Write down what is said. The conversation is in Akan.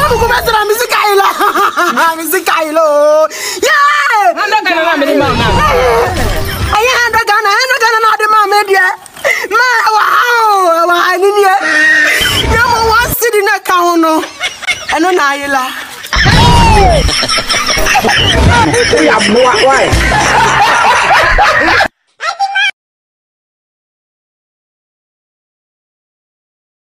Mama ko mesra mizikailo. Mizikailo. Yeah. Anda kana na me mama. Aya anda kana na de mama dia. Ma wa ni ni. Ya mo wa sidi na ka ho no. Eno na ayila. Ya boa, why?